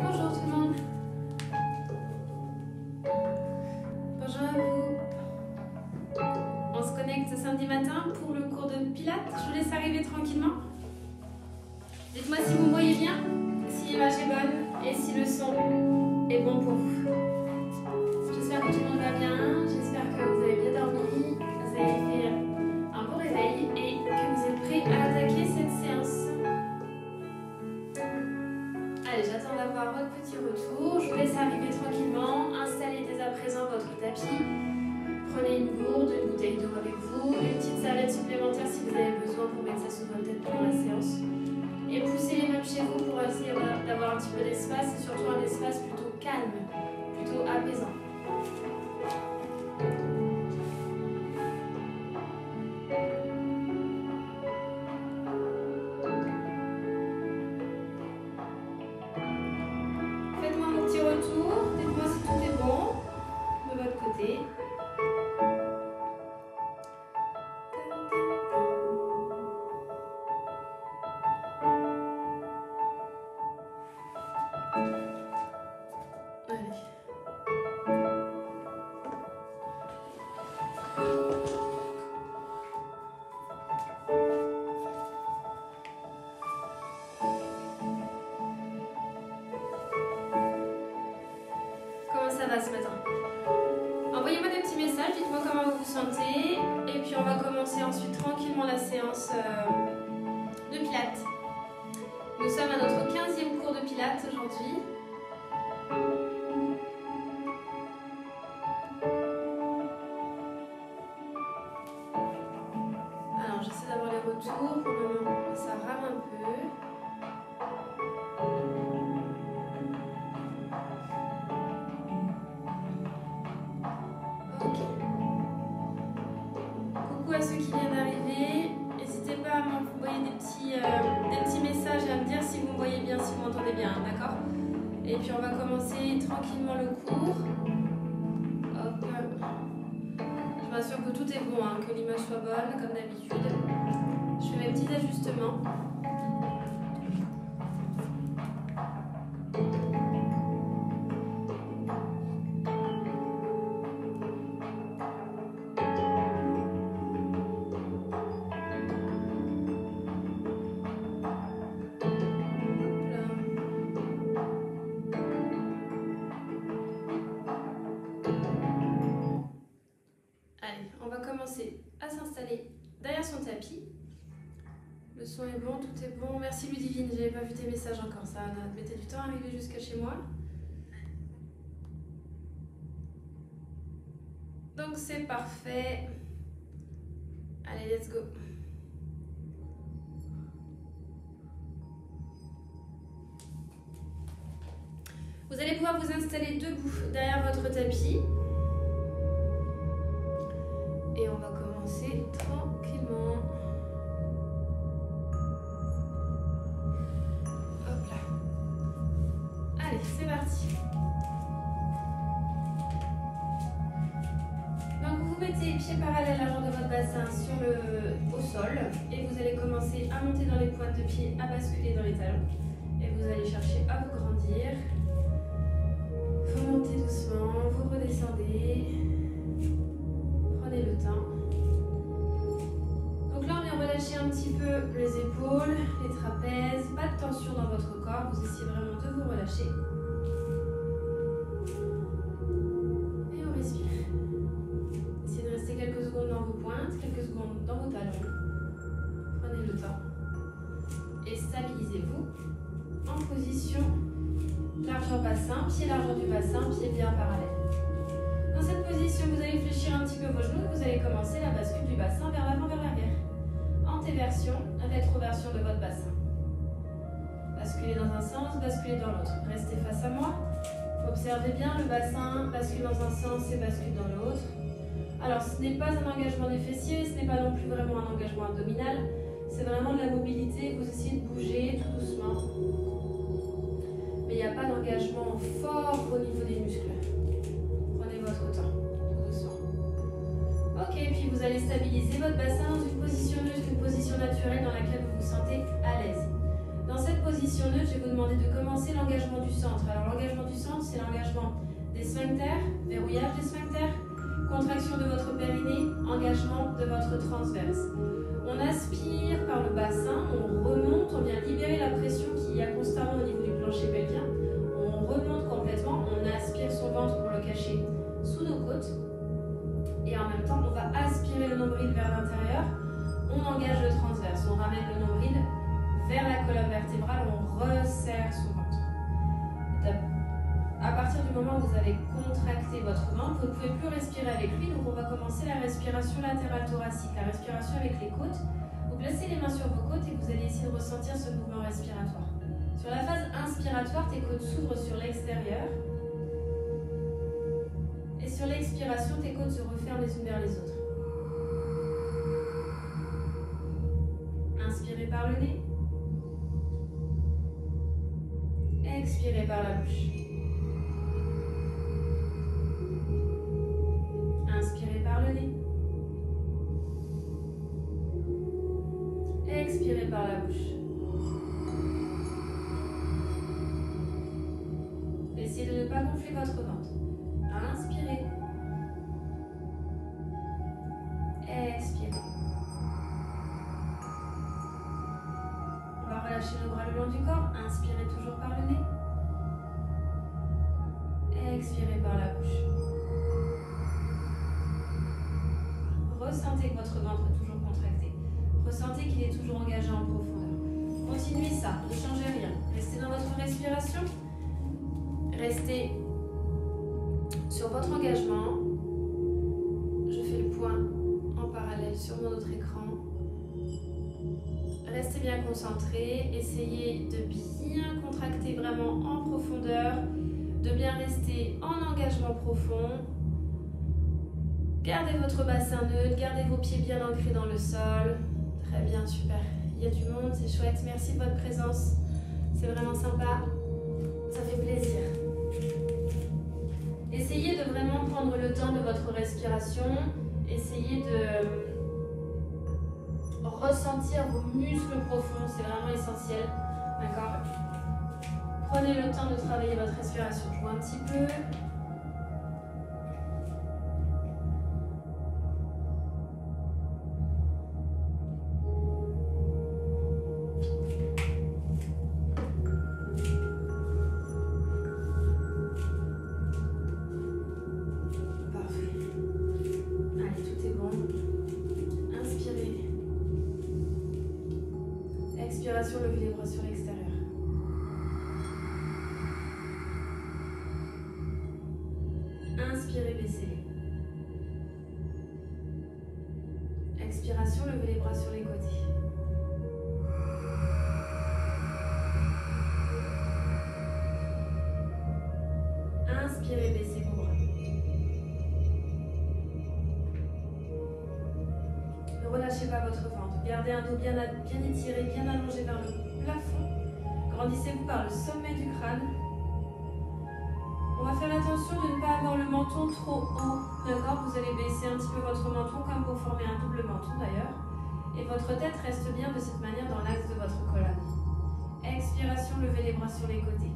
Bonjour tout le monde. Bonjour à vous. On se connecte samedi matin pour le cours de Pilates. Je vous laisse arriver tranquillement. Dites-moi si vous me voyez bien, si l'image est bonne et si le son est bon pour vous. J'espère que tout le monde va bien. J'espère que vous avez bien dormi, que vous avez fait un bon réveil et que vous êtes prêts à attaquer cette séance. Allez, j'attends d'avoir votre petit retour. Je vous laisse arriver tranquillement. Installez dès à présent votre tapis. Prenez une gourde, une bouteille d'eau avec vous, une petite serviette supplémentaire si vous avez besoin pour mettre ça sous votre tête pendant la séance. Et poussez les meubles chez vous pour essayer d'avoir un petit peu d'espace et surtout un espace plutôt calme, plutôt apaisant. Faites-moi mon petit retour, dites-moi si tout est bon de votre côté. Ça va ce matin. Envoyez-moi des petits messages, dites-moi comment vous vous sentez et puis on va commencer ensuite tranquillement la séance de Pilates. Nous sommes à notre 15e cours de Pilates aujourd'hui. Alors j'essaie d'avoir les retours, pour le moment ça rame un peu. Coucou à ceux qui viennent d'arriver, n'hésitez pas à m'envoyer des petits messages et à me dire si vous me voyez bien, si vous m'entendez bien, d'accord? Et puis on va commencer tranquillement le cours. Hop. Je m'assure que tout est bon, hein, que l'image soit bonne comme d'habitude. Je fais mes petits ajustements. À s'installer derrière son tapis. Le son est bon, tout est bon. Merci Ludivine, j'avais pas vu tes messages encore, ça mettait du temps à arriver jusqu'à chez moi. Donc c'est parfait. Allez, let's go. Vous allez pouvoir vous installer debout derrière votre tapis. Et on va commencer tranquillement. Hop là. Allez, c'est parti. Donc vous mettez les pieds parallèles à l'arrière de votre bassin au sol. Et vous allez commencer à monter dans les pointes de pied, à basculer dans les talons. Et vous allez chercher à vous grandir. Vous montez doucement, vous redescendez. Prenez le temps. Donc là, on vient relâcher un petit peu les épaules, les trapèzes, pas de tension dans votre corps, vous essayez vraiment de vous relâcher. Et on respire. Essayez de rester quelques secondes dans vos pointes, quelques secondes dans vos talons. Prenez le temps. Et stabilisez-vous en position largeur bassin, pied largeur du bassin, pied bien parallèle. Dans cette position, vous allez fléchir un petit peu vos genoux. Vous allez commencer la bascule du bassin vers l'avant, vers l'arrière. Antéversion, rétroversion de votre bassin. Basculez dans un sens, basculez dans l'autre. Restez face à moi. Observez bien le bassin, bascule dans un sens et bascule dans l'autre. Alors, ce n'est pas un engagement des fessiers, ce n'est pas non plus vraiment un engagement abdominal. C'est vraiment de la mobilité. Vous essayez de bouger tout doucement. Mais il n'y a pas d'engagement fort au niveau des muscles. Votre temps, doucement. Ok, puis vous allez stabiliser votre bassin dans une position neutre, une position naturelle dans laquelle vous vous sentez à l'aise. Dans cette position neutre, je vais vous demander de commencer l'engagement du centre. Alors l'engagement du centre, c'est l'engagement des sphincters, verrouillage des sphincters, contraction de votre périnée, engagement de votre transverse. On aspire par le bassin, on remonte, on vient libérer la pression qu'il y a constamment au niveau du plancher pelvien. On remonte complètement, on aspire son ventre pour le cacher sous nos côtes. Et en même temps, on va aspirer le nombril vers l'intérieur. On engage le transverse, on ramène le nombril vers la colonne vertébrale, on resserre son ventre. À partir du moment où vous avez contracté votre ventre, vous ne pouvez plus respirer avec lui, donc on va commencer la respiration latérale thoracique, la respiration avec les côtes. Vous placez les mains sur vos côtes et vous allez essayer de ressentir ce mouvement respiratoire. Sur la phase inspiratoire, tes côtes s'ouvrent sur l'extérieur. Et sur l'expiration, tes côtes se referment les unes vers les autres. Inspirez par le nez. Expirez par la bouche. Inspirez par le nez. Expirez par la bouche. Essayez de ne pas gonfler votre ventre. Inspirez. Expirez. On va relâcher nos bras le long du corps. Inspirez toujours par le nez. Expirez par la bouche. Ressentez que votre ventre est toujours contracté. Ressentez qu'il est toujours engagé en profondeur. Continuez ça, ne changez rien. Restez dans votre respiration. Restez sur votre engagement. Je fais le point en parallèle sur mon autre écran. Restez bien concentrés. Essayez de bien contracter vraiment en profondeur. De bien rester en engagement profond. Gardez votre bassin neutre, gardez vos pieds bien ancrés dans le sol. Très bien, super. Il y a du monde, c'est chouette. Merci de votre présence. C'est vraiment sympa. Ça fait plaisir. Essayez de vraiment prendre le temps de votre respiration. Essayez de ressentir vos muscles profonds. C'est vraiment essentiel. D'accord ? Prenez le temps de travailler votre respiration. Je vois un petit peu. Levez les bras sur l'extérieur. Inspirez, baissez-les. Expiration, levez les bras sur les côtés. Inspirez, baissez vos bras. Ne relâchez pas votre ventre. Gardez un dos bien étiré, bien allongé vers le plafond. Grandissez-vous par le sommet du crâne. On va faire attention de ne pas avoir le menton trop haut. D'accord ? Vous allez baisser un petit peu votre menton comme pour former un double menton d'ailleurs. Et votre tête reste bien de cette manière dans l'axe de votre colonne. Expiration, levez les bras sur les côtés.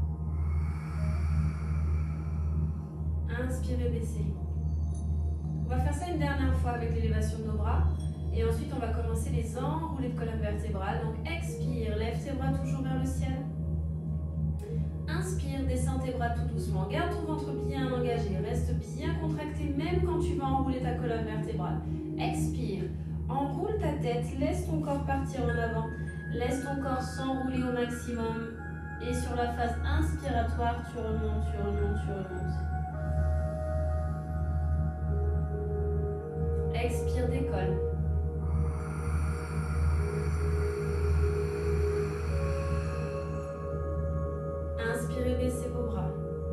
Inspirez, baissez. On va faire ça une dernière fois avec l'élévation de nos bras. Et ensuite, on va commencer les enroulés de colonne vertébrale. Donc, expire, lève tes bras toujours vers le ciel. Inspire, descends tes bras tout doucement. Garde ton ventre bien engagé. Reste bien contracté, même quand tu vas enrouler ta colonne vertébrale. Expire, enroule ta tête. Laisse ton corps partir en avant. Laisse ton corps s'enrouler au maximum. Et sur la phase inspiratoire, tu remontes, tu remontes, tu remontes. Expire, décolle. Inspirez, baissez vos bras.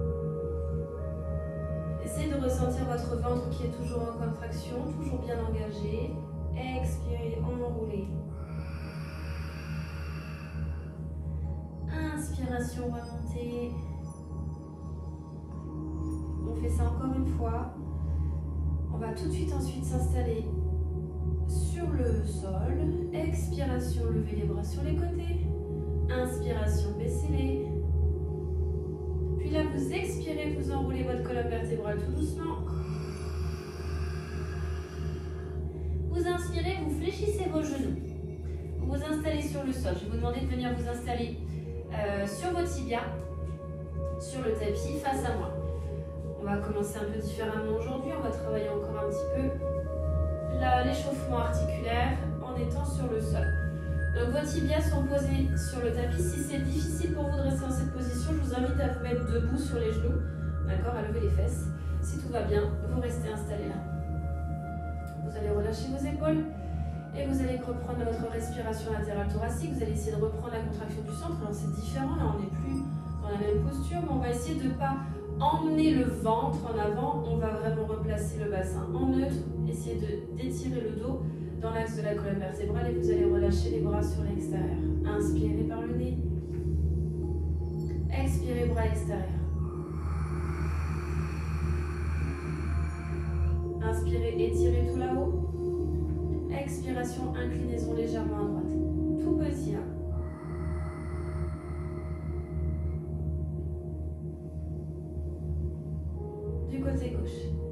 Essayez de ressentir votre ventre qui est toujours en contraction, toujours bien engagé. Expirez, enroulez. Inspiration, remontez. On fait ça encore une fois. On va tout de suite ensuite s'installer sur le sol. Expiration, levez les bras sur les côtés. Inspiration, baissez-les. Puis là, vous expirez, vous enroulez votre colonne vertébrale tout doucement. Vous inspirez, vous fléchissez vos genoux. Vous vous installez sur le sol. Je vais vous demander de venir vous installer sur vos tibias, sur le tapis, face à moi. On va commencer un peu différemment aujourd'hui. On va travailler encore un petit peu l'échauffement articulaire en étant sur le sol. Donc vos tibias sont posés sur le tapis. Si c'est difficile pour vous de rester dans cette position, je vous invite à vous mettre debout sur les genoux, d'accord, à lever les fesses. Si tout va bien, vous restez installé là. Vous allez relâcher vos épaules et vous allez reprendre votre respiration latérale thoracique. Vous allez essayer de reprendre la contraction du centre. Alors c'est différent, là on n'est plus dans la même posture, mais on va essayer de ne pas emmener le ventre en avant. On va vraiment replacer le bassin en neutre, essayer d'étirer le dos dans l'axe de la colonne vertébrale et vous allez relâcher les bras sur l'extérieur. Inspirez par le nez. Expirez, bras extérieurs. Inspirez, étirez tout là-haut. Expiration, inclinaison légèrement à droite. Tout petit. Hein. Du côté gauche.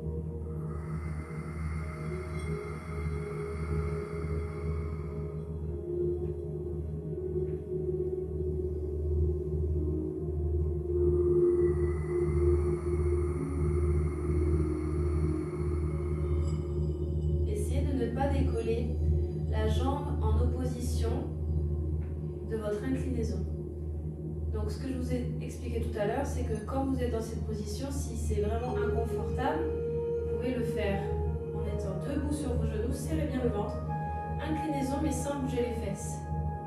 Décoller la jambe en opposition de votre inclinaison. Donc ce que je vous ai expliqué tout à l'heure, c'est que quand vous êtes dans cette position, si c'est vraiment inconfortable, vous pouvez le faire en étant debout sur vos genoux, serrez bien le ventre, inclinaison mais sans bouger les fesses.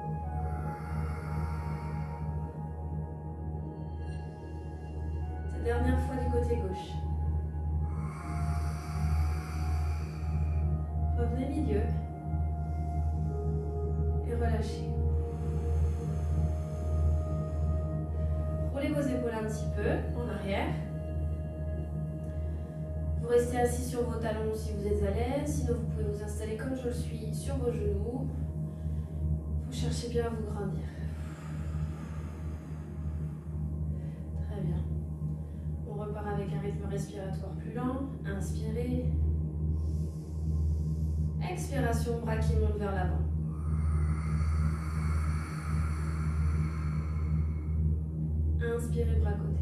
Cette dernière fois du côté gauche. Revenez milieu et relâchez. Roulez vos épaules un petit peu en arrière. Vous restez assis sur vos talons si vous êtes à l'aise. Sinon, vous pouvez vous installer comme je le suis sur vos genoux. Vous cherchez bien à vous grandir. Très bien. On repart avec un rythme respiratoire plus lent. Inspirez. Expiration, bras qui montent vers l'avant. Inspirez, bras côté.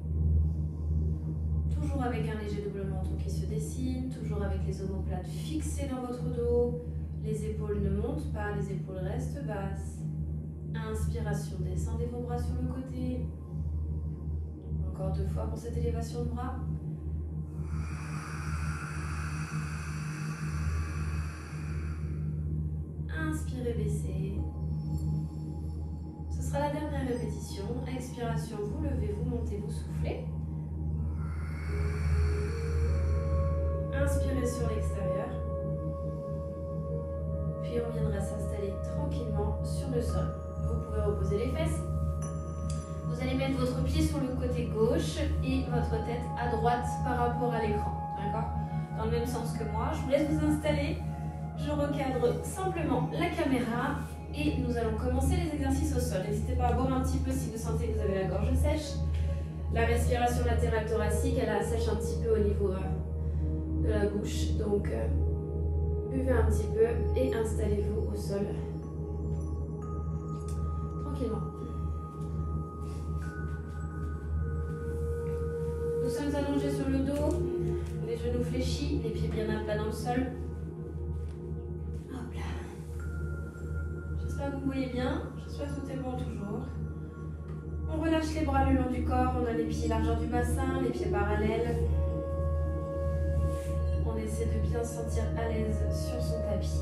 Toujours avec un léger double menton qui se dessine, toujours avec les omoplates fixées dans votre dos. Les épaules ne montent pas, les épaules restent basses. Inspiration, descendez vos bras sur le côté. Encore 2 fois pour cette élévation de bras. Inspirez, baissez. Ce sera la dernière répétition. Expiration, vous levez, vous montez, vous soufflez. Inspirez sur l'extérieur. Puis on viendra s'installer tranquillement sur le sol. Vous pouvez reposer les fesses. Vous allez mettre votre pied sur le côté gauche et votre tête à droite par rapport à l'écran. D'accord? Dans le même sens que moi. Je vous laisse vous installer. Je recadre simplement la caméra et nous allons commencer les exercices au sol. N'hésitez pas à boire un petit peu si vous sentez que vous avez la gorge sèche. La respiration latérale thoracique, elle sèche un petit peu au niveau de la bouche. Donc, buvez un petit peu et installez-vous au sol tranquillement. Nous sommes allongés sur le dos, les genoux fléchis, les pieds bien à plat dans le sol. Hop là. J'espère que vous voyez bien, j'espère que tout est bon toujours. On relâche les bras le long du corps, on a les pieds largeur du bassin, les pieds parallèles. On essaie de bien se sentir à l'aise sur son tapis.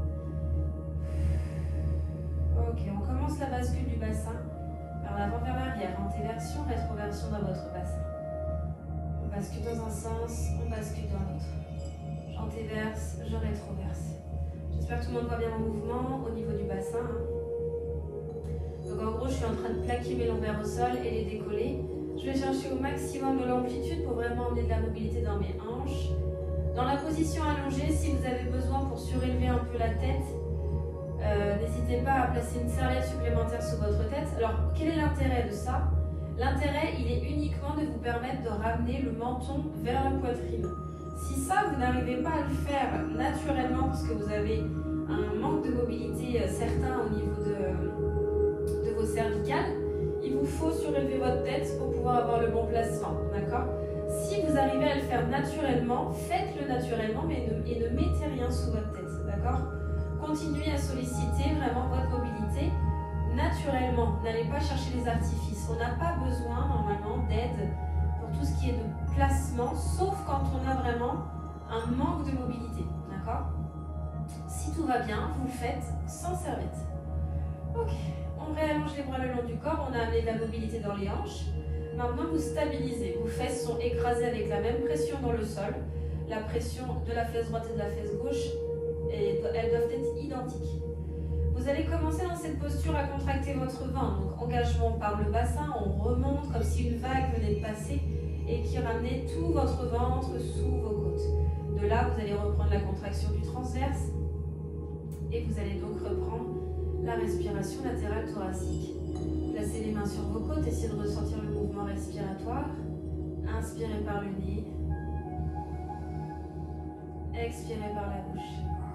Ok, on commence la bascule du bassin par l'avant vers l'arrière, antéversion, rétroversion dans votre bassin. On bascule dans un sens, on bascule dans l'autre. J'antéverse, je rétroverse. J'espère que tout le monde voit bien mon mouvement au niveau du bassin. Donc en gros, je suis en train de plaquer mes lombaires au sol et les décoller. Je vais chercher au maximum de l'amplitude pour vraiment emmener de la mobilité dans mes hanches. Dans la position allongée, si vous avez besoin pour surélever un peu la tête, n'hésitez n'hésitez pas à placer une serviette supplémentaire sous votre tête. Alors, quel est l'intérêt de ça? L'intérêt, il est uniquement de vous permettre de ramener le menton vers la poitrine. Si ça, vous n'arrivez pas à le faire naturellement parce que vous avez un manque de mobilité certain au niveau de vos cervicales, il vous faut surélever votre tête pour pouvoir avoir le bon placement, d'accord? Si vous arrivez à le faire naturellement, faites-le naturellement, mais ne mettez rien sous votre tête, d'accord? Continuez à solliciter vraiment votre mobilité naturellement. N'allez pas chercher les artifices. On n'a pas besoin normalement d'aide pour tout ce qui est de placement, sauf quand on a vraiment un manque de mobilité, d'accord? Si tout va bien, vous le faites sans serviette. Ok, on réallonge les bras le long du corps, on a amené de la mobilité dans les hanches. Maintenant, vous stabilisez. Vos fesses sont écrasées avec la même pression dans le sol. La pression de la fesse droite et de la fesse gauche, elles doivent être identiques. Vous allez commencer dans cette posture à contracter votre ventre. Donc, engagement par le bassin, on remonte comme si une vague venait de passer et qui ramenait tout votre ventre sous vos côtes. De là, vous allez reprendre la contraction du transverse et vous allez donc reprendre la respiration latérale thoracique. Placez les mains sur vos côtes, essayez de ressentir le mouvement respiratoire. Inspirez par le nez. Expirez par la bouche.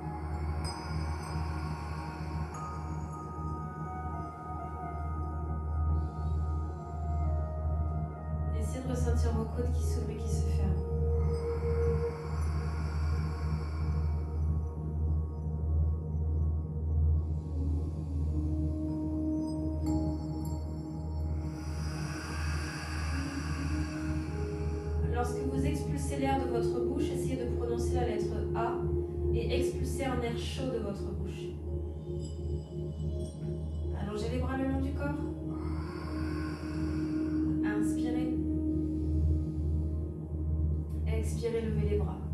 Essayez de ressentir vos côtes qui s'ouvrent et qui se ferment. Lorsque vous expulsez l'air de votre bouche, essayez de prononcer la lettre A et expulser un air chaud de votre bouche. Allongez les bras le long du corps. Inspirez. Expirez, levez les bras.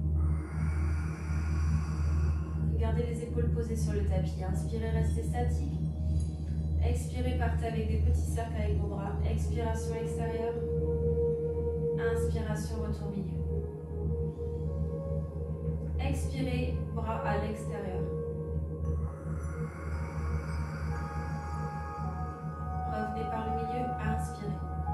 Gardez les épaules posées sur le tapis. Inspirez, restez statique. Expirez, partez avec des petits cercles avec vos bras. Expiration extérieure. Inspiration, retour milieu. Expirez, bras à l'extérieur. Revenez par le milieu, inspirez.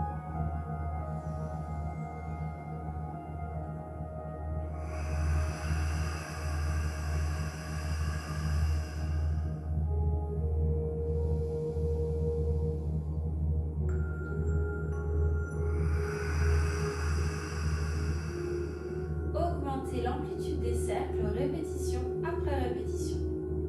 L'amplitude des cercles, répétition après répétition.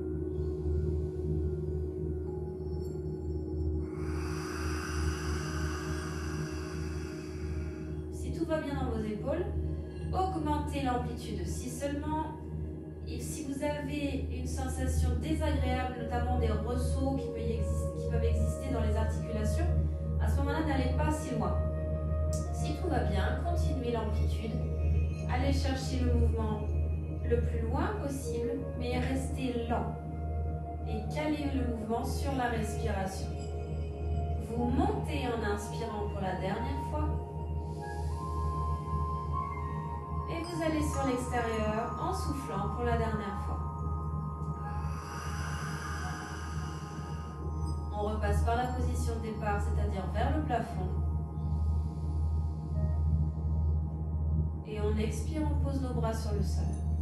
Si tout va bien dans vos épaules, augmentez l'amplitude. Si vous avez une sensation désagréable, notamment des ressauts qui peuvent exister dans les articulations, à ce moment-là, n'allez pas si loin. Si tout va bien, continuez l'amplitude. Allez chercher le mouvement le plus loin possible, mais restez lent. Et calez le mouvement sur la respiration. Vous montez en inspirant pour la dernière fois. Et vous allez sur l'extérieur en soufflant pour la dernière fois. On repasse par la position de départ, c'est-à-dire vers le plafond. Et on expire, on pose nos bras sur le sol.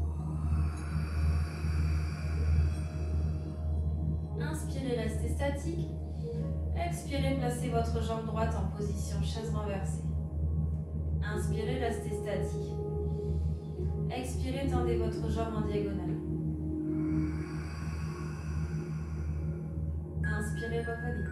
Inspirez, restez statique. Expirez, placez votre jambe droite en position chaise renversée. Inspirez, restez statique. Expirez, tendez votre jambe en diagonale. Inspirez, revenez.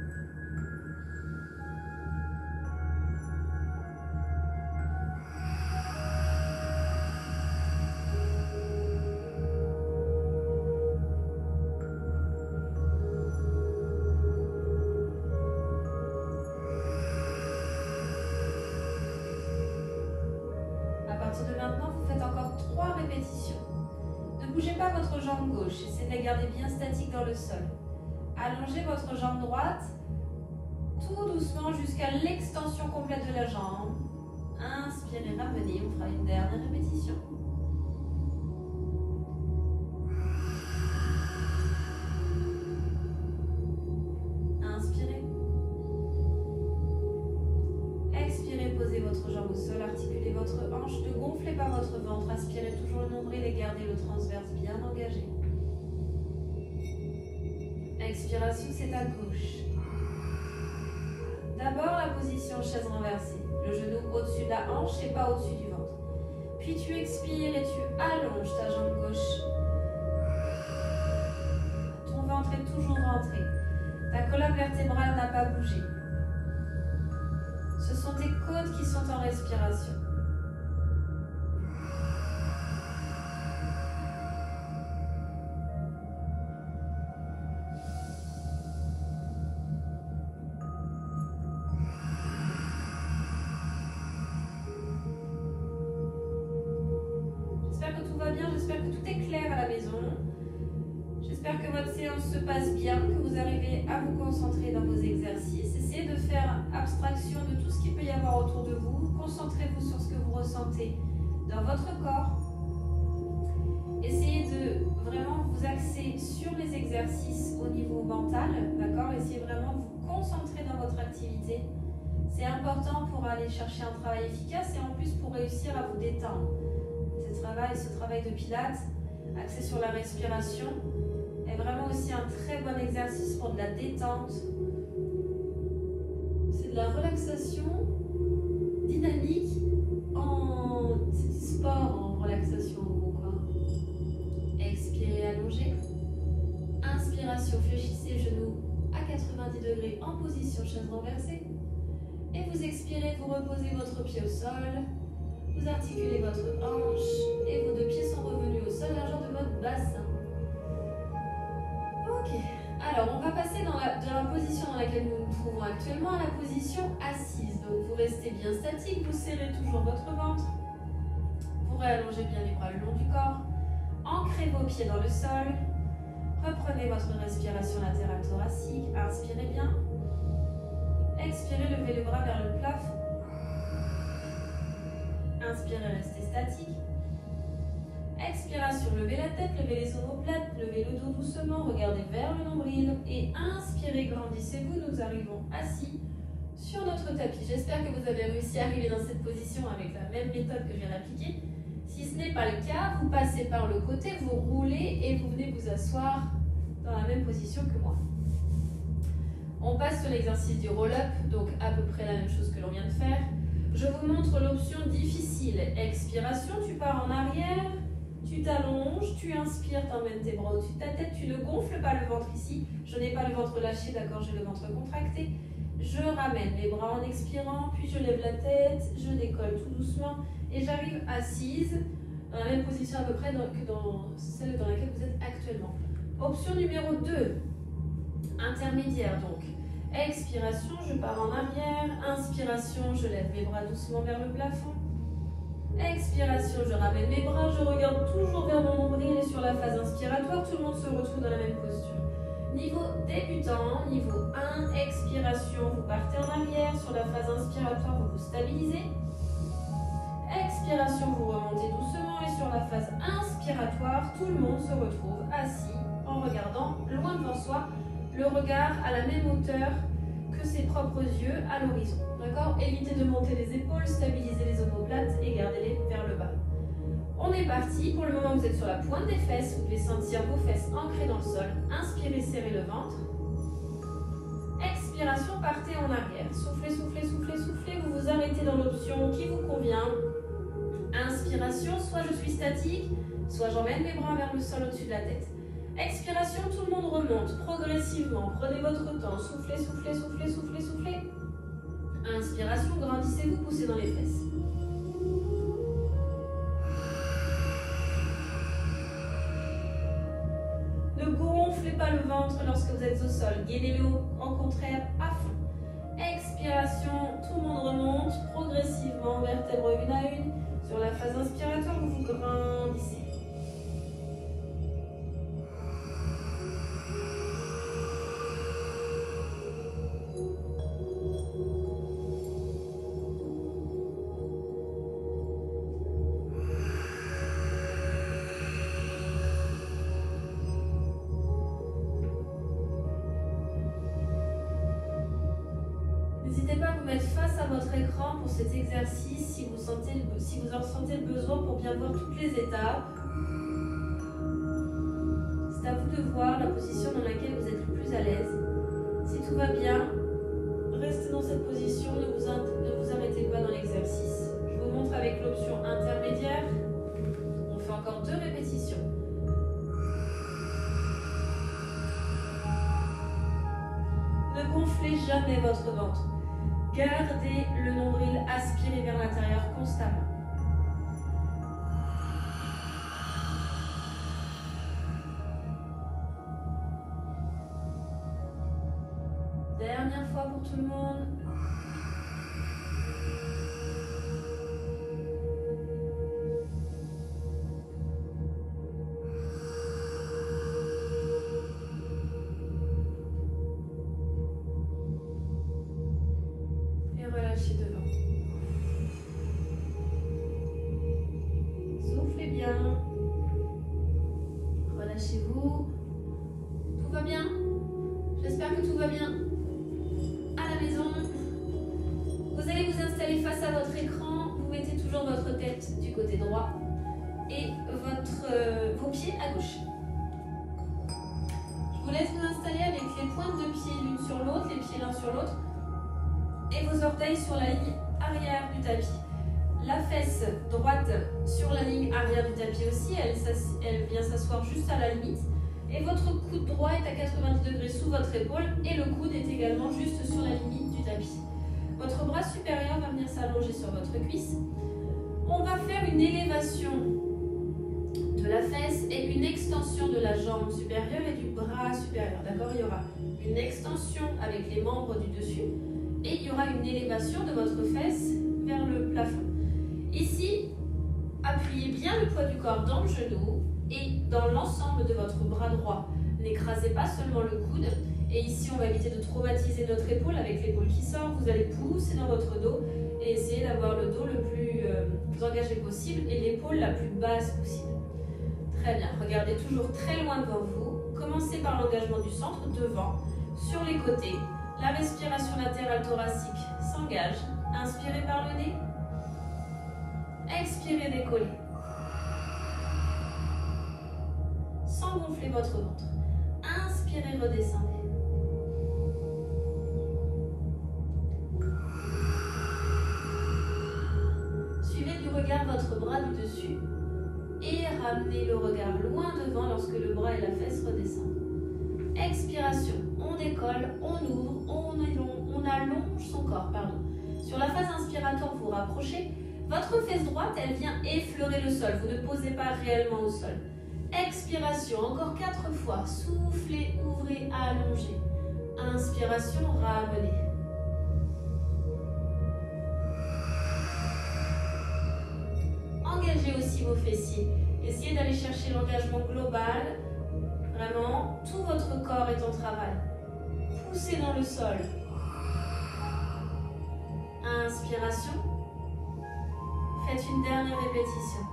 De maintenant, vous faites encore 3 répétitions. Ne bougez pas votre jambe gauche, essayez de la garder bien statique dans le sol. Allongez votre jambe droite tout doucement jusqu'à l'extension complète de la jambe. Inspirez, ramenez, on fera une dernière répétition. jambes au sol, articulez votre hanche, ne gonflez pas votre ventre, aspirez toujours le nombril et gardez le transverse bien engagé. Expiration, c'est à gauche. D'abord la position chaise renversée, le genou au-dessus de la hanche et pas au-dessus du ventre. Puis tu expires et tu allonges ta jambe gauche. Ton ventre est toujours rentré. Ta colonne vertébrale n'a pas bougé. Ce sont tes côtes qui sont en respiration. J'espère que tout va bien, j'espère que tout est clair à la maison. J'espère que votre séance se passe bien, que vous arrivez à vous concentrer dans vos exercices. Essayez de faire abstraction de tout ce qu'il peut y avoir autour de vous. Concentrez-vous sur ce que vous ressentez dans votre corps. Essayez de vraiment vous axer sur les exercices au niveau mental, d'accord? Essayez vraiment de vous concentrer dans votre activité. C'est important pour aller chercher un travail efficace et en plus pour réussir à vous détendre. Ce travail de pilates, axé sur la respiration, est vraiment aussi un très bon exercice pour de la détente. C'est de la relaxation dynamique, c'est du sport en relaxation en gros, quoi. Expirez, allongez. Inspiration, fléchissez genoux à 90 degrés en position chaise renversée. Et vous expirez, vous reposez votre pied au sol. Vous articulez votre hanche et vos deux pieds sont revenus au sol, largeur de votre bassin. Ok, alors on va passer de la position dans laquelle nous nous trouvons actuellement à la position assise. Donc vous restez bien statique, vous serrez toujours votre ventre. Vous réallongez bien les bras le long du corps. Ancrez vos pieds dans le sol. Reprenez votre respiration latérale thoracique. Inspirez bien. Expirez, levez les bras vers le plafond. Inspirez, restez statique. Expiration, levez la tête, levez les omoplates, levez le dos doucement, regardez vers le nombril et inspirez, grandissez-vous. Nous arrivons assis sur notre tapis. J'espère que vous avez réussi à arriver dans cette position avec la même méthode que je viens d'appliquer. Si ce n'est pas le cas, vous passez par le côté, vous roulez et vous venez vous asseoir dans la même position que moi. On passe sur l'exercice du roll-up, donc à peu près la même chose que l'on vient de faire. Je vous montre l'option difficile. Expiration, tu pars en arrière, tu t'allonges, tu inspires, t'emmènes tes bras au-dessus de ta tête, tu ne gonfles pas le ventre ici. Je n'ai pas le ventre lâché, d'accord, j'ai le ventre contracté. Je ramène les bras en expirant, puis je lève la tête, je décolle tout doucement et j'arrive assise dans la même position à peu près que dans celle dans laquelle vous êtes actuellement. Option numéro 2, intermédiaire donc. Expiration, je pars en arrière. Inspiration, je lève mes bras doucement vers le plafond. Expiration, je ramène mes bras, je regarde toujours vers mon nombril et sur la phase inspiratoire, tout le monde se retrouve dans la même posture. Niveau débutant, niveau 1, expiration, vous partez en arrière, sur la phase inspiratoire, vous vous stabilisez. Expiration, vous remontez doucement et sur la phase inspiratoire, tout le monde se retrouve assis en regardant loin devant soi, le regard à la même hauteur que ses propres yeux à l'horizon. D'accord? Évitez de monter les épaules, stabilisez les omoplates et gardez-les vers le bas. On est parti. Pour le moment, vous êtes sur la pointe des fesses. Vous devez sentir vos fesses ancrées dans le sol. Inspirez, serrez le ventre. Expiration, partez en arrière. Soufflez, soufflez, soufflez, soufflez. Vous vous arrêtez dans l'option qui vous convient. Inspiration, soit je suis statique, soit j'emmène mes bras vers le sol au-dessus de la tête. Expiration, tout le monde remonte progressivement. Prenez votre temps. Soufflez, soufflez, soufflez, soufflez, soufflez. Inspiration, grandissez-vous, poussez dans les fesses. Ne gonflez pas le ventre lorsque vous êtes au sol. Gainez-le au contraire à fond. Expiration, tout le monde remonte progressivement, vertèbres une à une. Sur la phase inspiratoire, vous vous grandissez. votre écran pour cet exercice si vous en ressentez le besoin pour bien voir toutes les étapes. C'est à vous de voir la position dans laquelle vous êtes le plus à l'aise. Si tout va bien, restez dans cette position, ne vous arrêtez pas dans l'exercice. Je vous montre avec l'option intermédiaire. On fait encore 2 répétitions. Ne gonflez jamais votre ventre. Gardez le nombril aspiré vers l'intérieur constamment. Dernière fois pour tout le monde. Et relâchez devant. Soufflez bien. Relâchez-vous. Tout va bien? J'espère que tout va bien. À la maison, vous allez vous installer face à votre écran. Vous mettez toujours votre tête du côté droit et vos pieds à gauche. Je vous laisse vous installer avec les pointes de pied l'une sur l'autre, les pieds l'un sur l'autre, et vos orteils sur la ligne arrière du tapis. La fesse droite sur la ligne arrière du tapis aussi, elle vient s'asseoir juste à la limite. Et votre coude droit est à 90 degrés sous votre épaule et le coude est également juste sur la limite du tapis. Votre bras supérieur va venir s'allonger sur votre cuisse. On va faire une élévation de la fesse et une extension de la jambe supérieure et du bras supérieur. D'accord? Il y aura une extension avec les membres du dessus et il y aura une élévation de votre fesse vers le plafond. Ici, appuyez bien le poids du corps dans le genou et dans l'ensemble de votre bras droit. N'écrasez pas seulement le coude. Et ici, on va éviter de traumatiser notre épaule avec l'épaule qui sort. Vous allez pousser dans votre dos et essayer d'avoir le dos le plus engagé possible et l'épaule la plus basse possible. Très bien. Regardez toujours très loin devant vous. Commencez par l'engagement du centre, devant, sur les côtés. La respiration latérale thoracique s'engage. Inspirez par le nez. Expirez, décollez. Sans gonfler votre ventre. Inspirez, redescendez. Suivez du regard votre bras du dessus et ramenez le regard loin devant lorsque le bras et la fesse redescendent. Expiration, on décolle, on ouvre, on allonge son corps. Sur la phase inspiratoire, vous rapprochez. Votre fesse droite, elle vient effleurer le sol. Vous ne posez pas réellement au sol. Expiration, encore 4 fois. Soufflez, ouvrez, allongez. Inspiration, ramenez. Engagez aussi vos fessiers. Essayez d'aller chercher l'engagement global. Vraiment, tout votre corps est en travail. Poussez dans le sol. Inspiration. Faites une dernière répétition.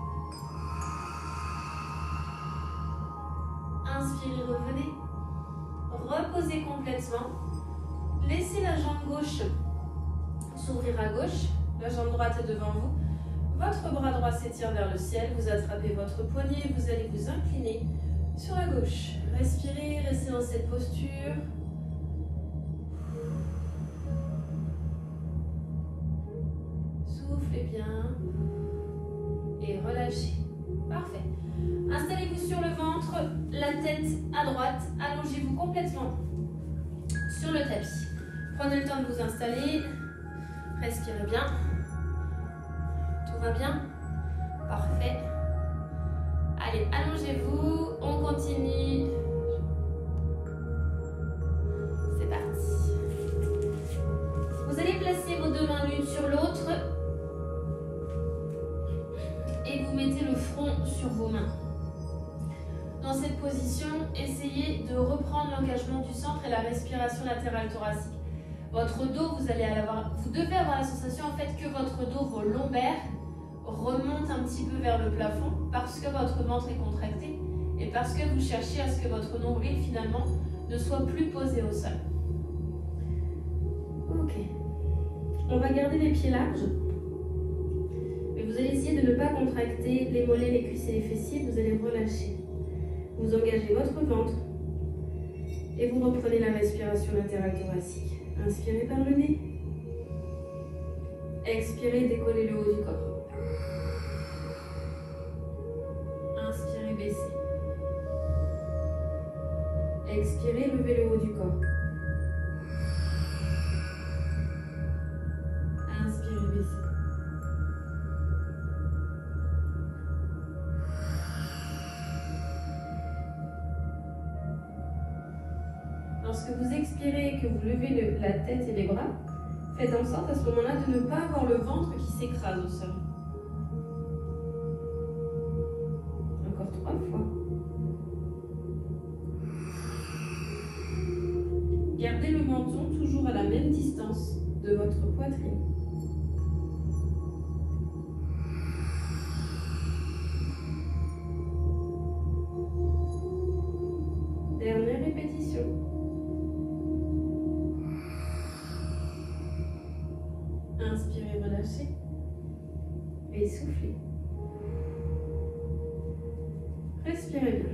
Inspirez, revenez. Reposez complètement. Laissez la jambe gauche s'ouvrir à gauche. La jambe droite est devant vous. Votre bras droit s'étire vers le ciel. Vous attrapez votre poignet et vous allez vous incliner sur la gauche. Respirez, restez dans cette posture. Soufflez bien. Et relâchez. Parfait. Installez-vous sur le ventre, la tête à droite. Allongez-vous complètement sur le tapis. Prenez le temps de vous installer. Respirez bien. Tout va bien? Parfait. Allez, allongez-vous. On continue. C'est parti. Vous allez placer vos 2 mains l'une sur l'autre. Et vous mettez le front sur vos mains. Dans cette position, essayez de reprendre l'engagement du centre et la respiration latérale thoracique. Votre dos, vous devez avoir la sensation en fait que votre dos, vos lombaires, remontent un petit peu vers le plafond parce que votre ventre est contracté et parce que vous cherchez à ce que votre nombril finalement ne soit plus posé au sol. Ok. On va garder les pieds larges. Mais vous allez essayer de ne pas contracter les mollets, les cuisses et les fessiers. Vous allez relâcher. Vous engagez votre ventre. Et vous reprenez la respiration latérale thoracique. Inspirez par le nez. Expirez, décollez le haut du corps. Inspirez, baissez. Expirez, levez le haut du corps. Inspirez, baissez. Lorsque vous expirez et que vous levez la tête et les bras, faites en sorte à ce moment-là de ne pas avoir le ventre qui s'écrase au sol. Encore 3 fois. Gardez le menton toujours à la même distance de votre poitrine. Dernière répétition. Inspirez, relâchez. Et soufflez. Respirez bien.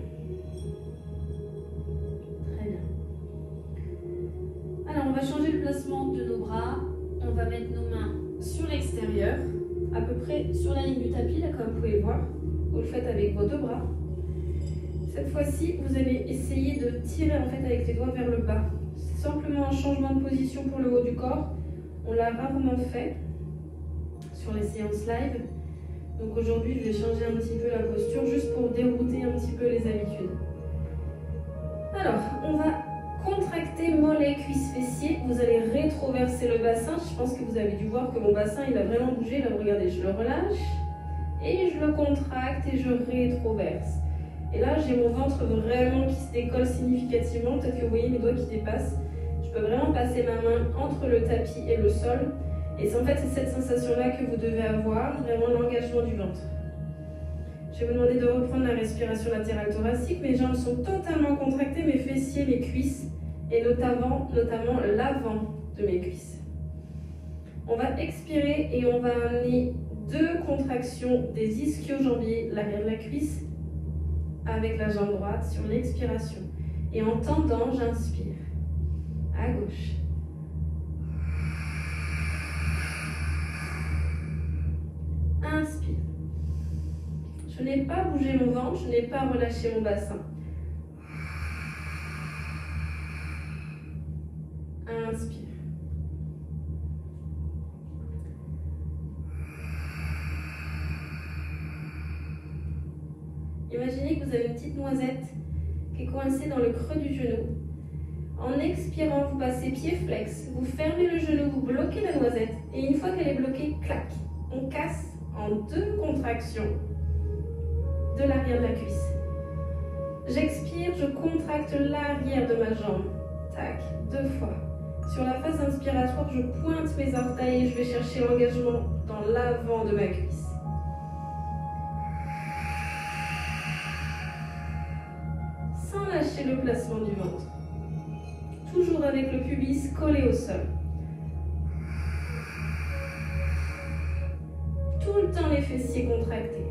Très bien. Alors, on va changer le placement de nos bras. On va mettre nos mains sur l'extérieur, à peu près sur la ligne du tapis, là, comme vous pouvez le voir. Vous le faites avec vos 2 bras. Cette fois-ci, vous allez essayer de tirer en fait avec les doigts vers le bas. C'est simplement un changement de position pour le haut du corps. On l'a rarement fait sur les séances live. Donc aujourd'hui, je vais changer un petit peu la posture juste pour dérouter un petit peu les habitudes. Alors, on va contracter mollets, cuisses, fessiers. Vous allez rétroverser le bassin. Je pense que vous avez dû voir que mon bassin, il a vraiment bougé. Là, regardez, je le relâche et je le contracte et je rétroverse. Et là, j'ai mon ventre vraiment qui se décolle significativement. Peut-être que vous voyez mes doigts qui dépassent. Je peux vraiment passer ma main entre le tapis et le sol. Et c'est en fait cette sensation-là que vous devez avoir, vraiment l'engagement du ventre. Je vais vous demander de reprendre la respiration latérale thoracique. Mes jambes sont totalement contractées, mes fessiers, mes cuisses, et notamment l'avant de mes cuisses. On va expirer et on va amener 2 contractions des ischio-jambiers, l'arrière de la cuisse, avec la jambe droite sur l'expiration. Et en tendant, j'inspire. À gauche. Inspire. Je n'ai pas bougé mon ventre, je n'ai pas relâché mon bassin. Inspire. Imaginez que vous avez une petite noisette qui est coincée dans le creux du genou. En expirant, vous passez pied flex, vous fermez le genou, vous bloquez la noisette et une fois qu'elle est bloquée, clac, on casse en 2 contractions de l'arrière de la cuisse. J'expire, je contracte l'arrière de ma jambe. Tac, 2 fois. Sur la phase inspiratoire, je pointe mes orteils et je vais chercher l'engagement dans l'avant de ma cuisse. Sans lâcher le placement du ventre. Toujours avec le pubis collé au sol. Tout le temps les fessiers contractés.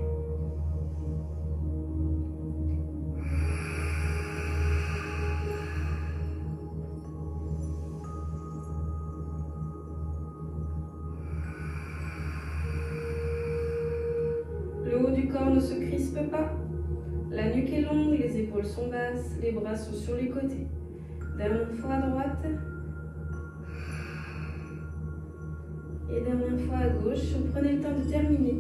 Le haut du corps ne se crispe pas. La nuque est longue, les épaules sont basses, les bras sont sur les côtés. Dernière fois à droite. Et dernière fois à gauche. Vous prenez le temps de terminer.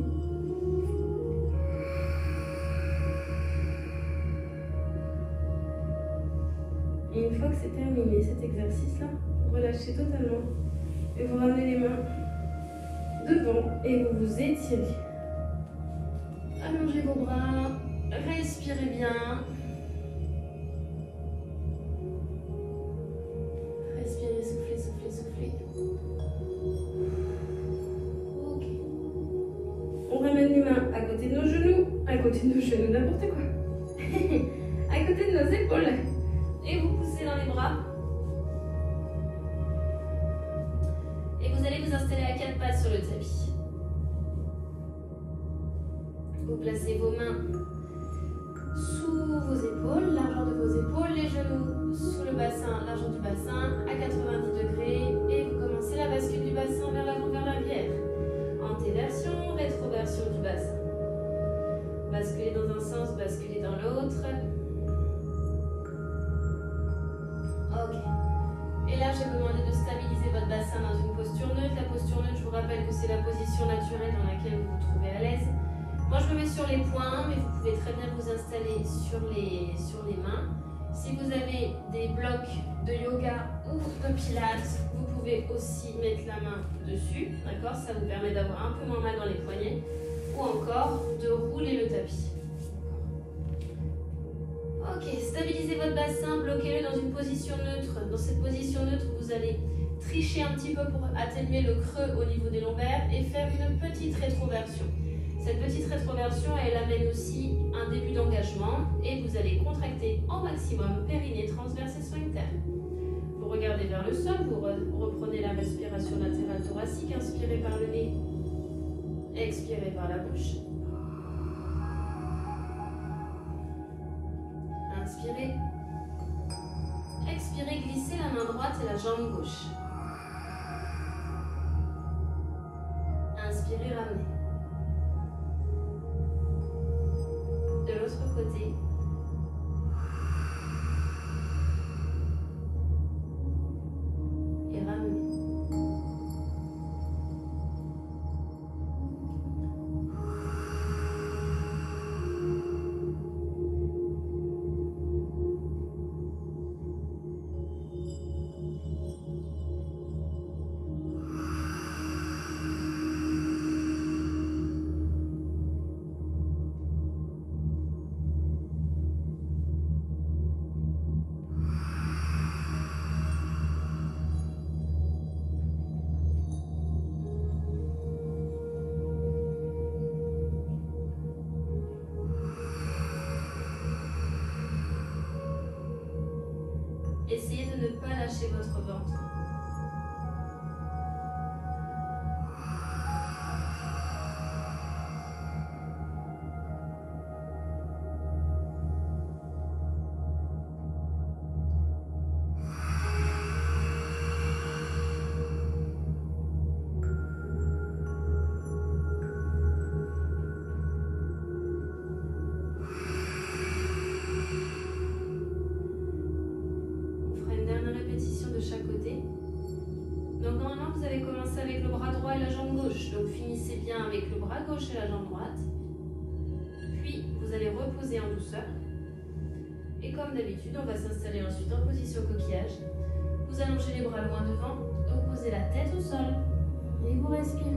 Et une fois que c'est terminé cet exercice-là, vous relâchez totalement. Et vous ramenez les mains devant et vous vous étirez. Allongez vos bras. Respirez bien. Respirez, soufflez, soufflez, soufflez. Ok. On ramène les mains à côté de nos genoux, n'importe quoi. À côté de nos épaules. Et vous poussez dans les bras. Et vous allez vous installer à Vous placez vos mains sous vos épaules, largeur de vos épaules, les genoux sous le bassin, largeur du bassin, à 90 degrés. Et vous commencez la bascule du bassin vers l'avant, vers l'arrière. Antéversion, rétroversion du bassin. Basculez dans un sens, basculez dans l'autre. Ok. Et là, je vais vous demander de stabiliser votre bassin dans une posture neutre. La posture neutre, je vous rappelle que c'est la position naturelle dans laquelle vous vous trouvez à l'aise. Moi, je me mets sur les poings, mais vous pouvez très bien vous installer sur les mains. Si vous avez des blocs de yoga ou de pilates, vous pouvez aussi mettre la main dessus. D'accord? Ça vous permet d'avoir un peu moins mal dans les poignets. Ou encore de rouler le tapis. Ok, stabilisez votre bassin, bloquez-le dans une position neutre. Dans cette position neutre, vous allez tricher un petit peu pour atténuer le creux au niveau des lombaires et faire une petite rétroversion. Cette petite rétroversion, elle amène aussi un début d'engagement et vous allez contracter en maximum périnée, transverse et sphincter. Vous regardez vers le sol, vous reprenez la respiration latérale thoracique, inspirez par le nez. Expirez par la bouche. Inspirez. Expirez, glissez la main droite et la jambe gauche. Inspirez, ramenez. De l'autre côté. Et ramenez. Essayez de ne pas lâcher votre ventre. Donc finissez bien avec le bras gauche et la jambe droite. Puis vous allez reposer en douceur. Et comme d'habitude, on va s'installer ensuite en position coquillage. Vous allongez les bras loin devant, vous posez la tête au sol et vous respirez.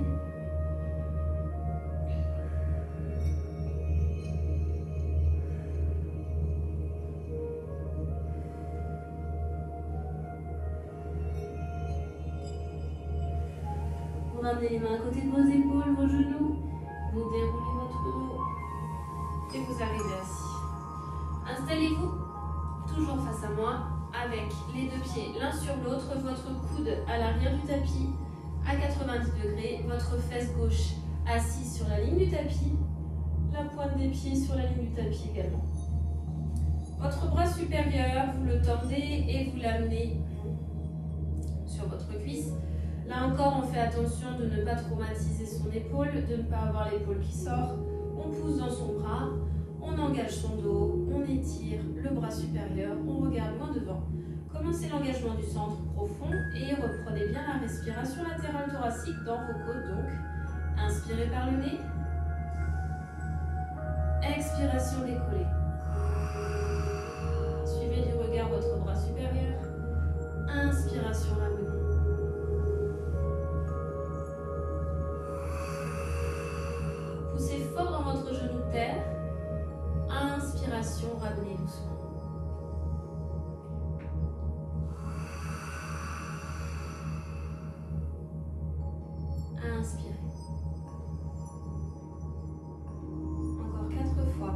Vous ramenez les mains à côté de vos épaules, vos genoux. Vous déroulez votre dos. Et vous arrivez assis. Installez-vous toujours face à moi avec les deux pieds l'un sur l'autre, votre coude à l'arrière du tapis à 90 degrés, votre fesse gauche assise sur la ligne du tapis, la pointe des pieds sur la ligne du tapis également. Votre bras supérieur, vous le tendez et vous l'amenez sur votre cuisse. Là encore, on fait attention de ne pas traumatiser son épaule, de ne pas avoir l'épaule qui sort. On pousse dans son bras, on engage son dos, on étire le bras supérieur, on regarde loin devant. Commencez l'engagement du centre profond et reprenez bien la respiration latérale thoracique dans vos côtes. Donc, inspirez par le nez. Expiration décollée. Suivez du regard votre bras supérieur. Inspiration ramenée. Poussez fort dans votre genou de terre. Inspiration, ramenez doucement. Inspirez. Encore 4 fois.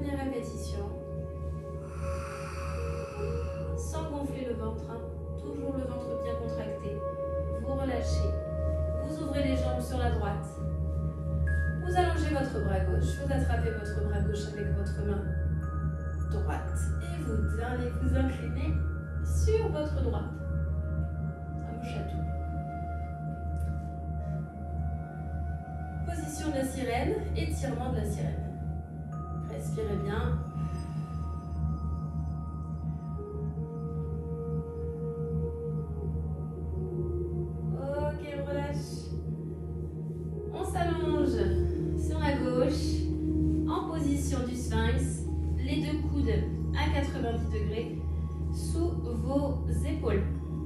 Dernière répétition. Sans gonfler le ventre, hein. Toujours le ventre bien contracté. Vous relâchez. Vous ouvrez les jambes sur la droite. Vous allongez votre bras gauche. Vous attrapez votre bras gauche avec votre main droite. Et vous allez vous incliner sur votre droite. Un beau chatou. Position de la sirène, étirement de la sirène. Respirez bien. Ok, on relâche. On s'allonge sur la gauche, en position du sphinx, les deux coudes à 90 degrés sous vos épaules.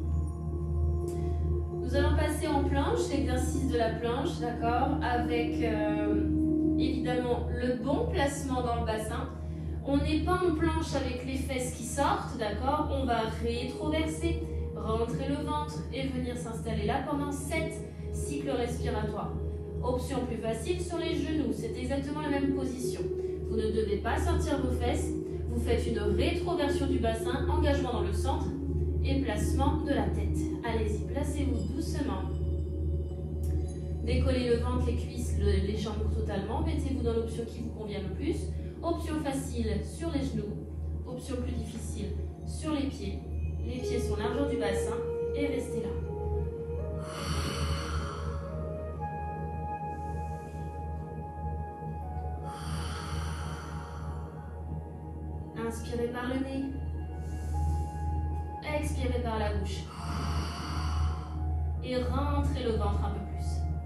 Nous allons passer en planche, l'exercice de la planche, d'accord, avec évidemment le bon placement dans le bassin. On n'est pas en planche avec les fesses qui sortent, d'accord. On va rétroverser, rentrer le ventre et venir s'installer là pendant 7 cycles respiratoires. Option plus facile sur les genoux, c'est exactement la même position. Vous ne devez pas sortir vos fesses, vous faites une rétroversion du bassin, engagement dans le centre et placement de la tête. Allez-y, placez-vous doucement. Décollez le ventre, les cuisses, les jambes totalement. Mettez-vous dans l'option qui vous convient le plus. Option facile sur les genoux. Option plus difficile sur les pieds. Les pieds sont largeur du bassin et restez là. Inspirez par le nez. Expirez par la bouche. Et rentrez le ventre un peu plus.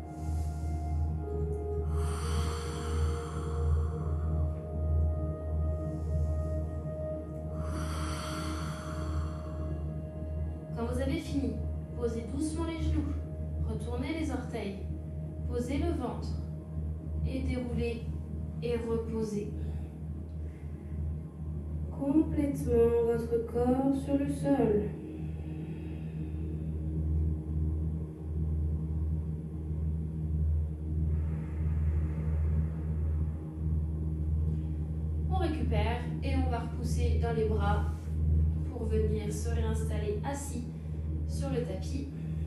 Quand vous avez fini, posez doucement les genoux. Retournez les orteils. Posez le ventre. Et déroulez et reposez. Complètement votre corps sur le sol. On récupère et on va repousser dans les bras pour venir se réinstaller assis sur le tapis.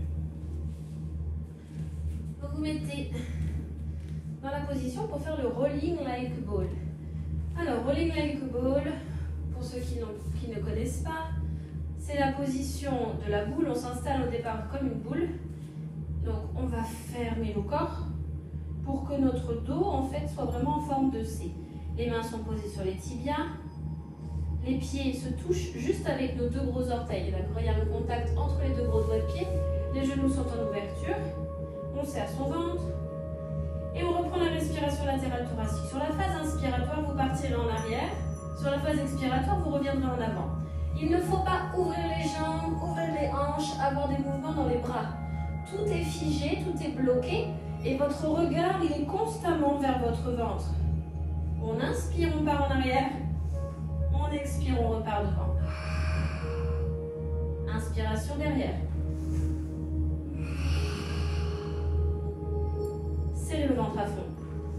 Vous vous mettez dans la position pour faire le rolling like ball. Alors, rolling like ball, pour ceux qui ne connaissent pas, c'est la position de la boule. On s'installe au départ comme une boule. Donc, on va fermer le corps pour que notre dos, en fait, soit vraiment en forme de C. Les mains sont posées sur les tibias. Les pieds se touchent juste avec nos deux gros orteils. D'accord ? Il y a un contact entre les deux gros doigts de pied. Les genoux sont en ouverture. On serre son ventre. Et on reprend la respiration latérale thoracique. Sur la phase inspiratoire, vous partirez en arrière. Sur la phase expiratoire, vous reviendrez en avant. Il ne faut pas ouvrir les jambes, ouvrir les hanches, avoir des mouvements dans les bras. Tout est figé, tout est bloqué. Et votre regard, il est constamment vers votre ventre. On inspire, on part en arrière. On expire, on repart devant. Inspiration derrière. Serrez le ventre à fond.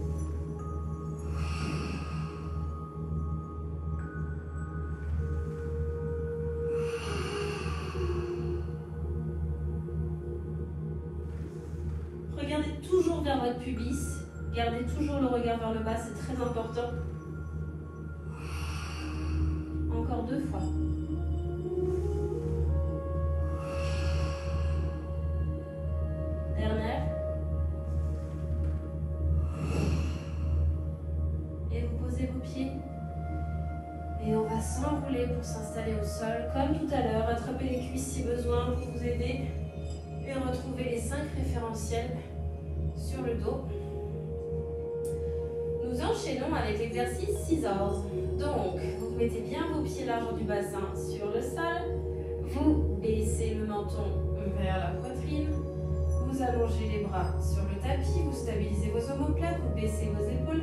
Regardez toujours vers votre pubis. Gardez toujours le regard vers le bas, c'est très important. Encore 2 fois. Dernière. Et vous posez vos pieds. Et on va s'enrouler pour s'installer au sol. Comme tout à l'heure, attrapez les cuisses si besoin pour vous aider. Et retrouvez les 5 référentiels sur le dos. Nous enchaînons avec l'exercice scissors. Donc, vous mettez bien vos pieds largeur du bassin sur le sol. Vous baissez le menton vers la poitrine. Vous allongez les bras sur le tapis. Vous stabilisez vos omoplates. Vous baissez vos épaules.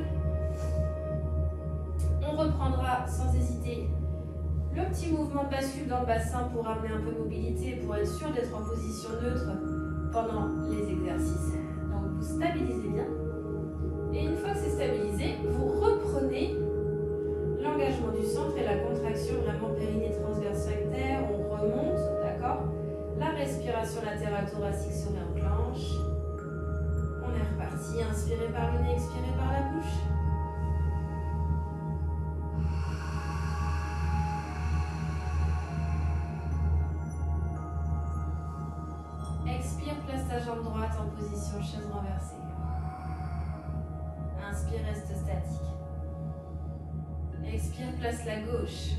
On reprendra sans hésiter le petit mouvement de bascule dans le bassin pour amener un peu de mobilité, pour être sûr d'être en position neutre pendant les exercices. Donc, vous stabilisez bien. Et une fois que c'est stabilisé, vous reprenez du centre et la contraction vraiment périnée transverse rectaire. On remonte, d'accord? La respiration latérale thoracique se réenclenche. On est reparti. Inspirez par le nez, expirez par la bouche. Expire, place ta jambe droite en position chaise renversée. Inspire, reste statique. Expire, place la gauche.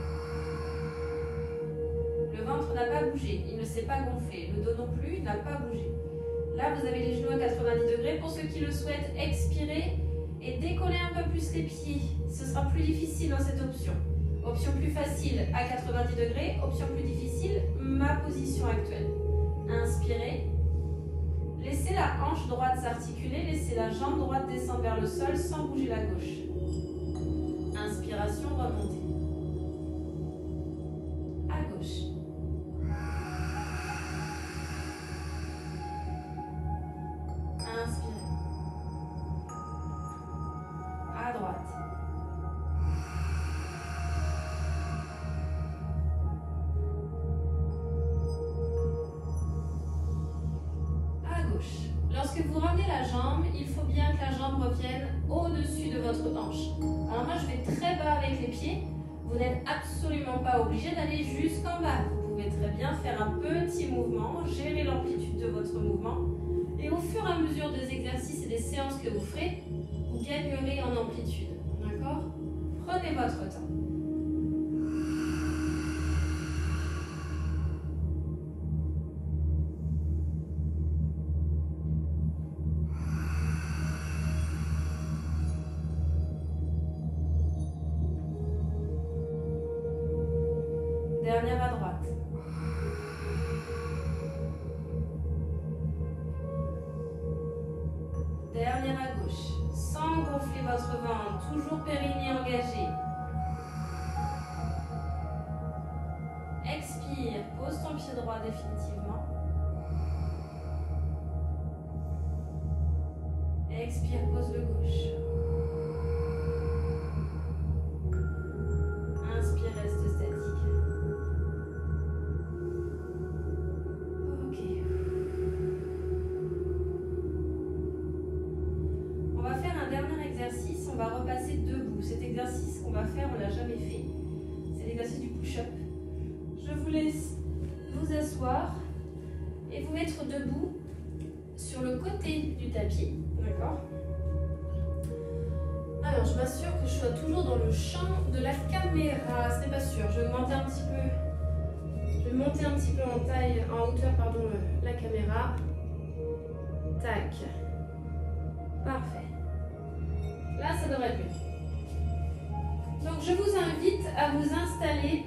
Le ventre n'a pas bougé, il ne s'est pas gonflé. Le dos non plus, il n'a pas bougé. Là, vous avez les genoux à 90 degrés. Pour ceux qui le souhaitent, expirez et décollez un peu plus les pieds. Ce sera plus difficile dans cette option. Option plus facile à 90 degrés. Option plus difficile, ma position actuelle. Inspirez. Laissez la hanche droite s'articuler. Laissez la jambe droite descendre vers le sol sans bouger la gauche. Inspiration, remontez. À gauche. Inspirez. À droite. À gauche. Lorsque vous ramenez la jambe, il faut bien que la jambe revienne au-dessus de votre hanche. Alors moi, je vais très bas avec les pieds. Vous n'êtes absolument pas obligé d'aller jusqu'en bas. Vous pouvez très bien faire un petit mouvement, gérer l'amplitude de votre mouvement. Et au fur et à mesure des exercices et des séances que vous ferez, vous gagnerez en amplitude. D'accord? Prenez votre temps. Dernière à droite. Dernière à gauche. Sans gonfler votre ventre, toujours périnée engagé. Expire, pose ton pied droit définitivement. Expire, pose le gauche. Inspire, reste statique. Ok. On va faire un dernier exercice. On va repasser debout. Cet exercice qu'on va faire, on ne l'a jamais fait. C'est l'exercice du push-up. Je vous laisse vous asseoir et vous mettre debout sur le côté du tapis. D'accord? Alors, je m'assure que je sois toujours dans le champ de la caméra. Ce n'est pas sûr. Je vais monter un petit peu. Je vais monter un petit peu en taille, en hauteur, pardon, la caméra. Tac. Parfait. Là, ça devrait être mieux. Donc, je vous invite à vous installer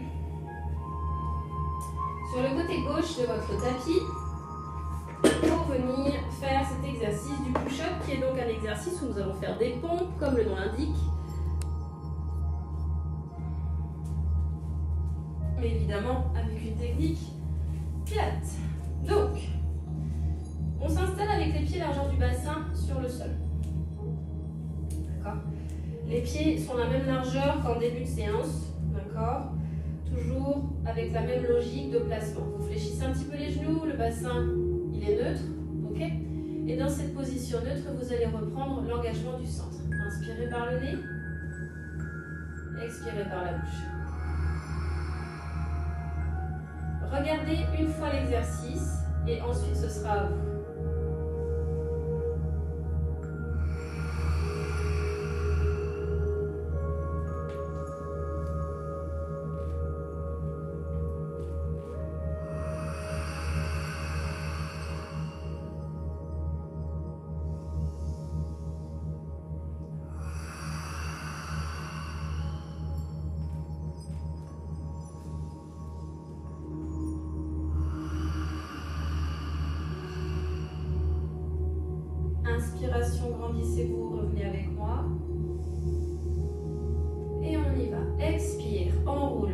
sur le côté gauche de votre tapis pour venir faire cet exercice du push-up qui est donc un exercice où nous allons faire des pompes comme le nom l'indique. Mais évidemment avec une technique plate. Donc, on s'installe avec les pieds largeur du bassin sur le sol. D'accord? Les pieds sont la même largeur qu'en début de séance. D'accord? Toujours avec la même logique de placement. Vous fléchissez un petit peu les genoux, le bassin il est neutre, ok? Et dans cette position neutre, vous allez reprendre l'engagement du centre. Inspirez par le nez, expirez par la bouche. Regardez une fois l'exercice et ensuite ce sera à vous. Inspiration, grandissez-vous, revenez avec moi. Et on y va. Expire, enroule.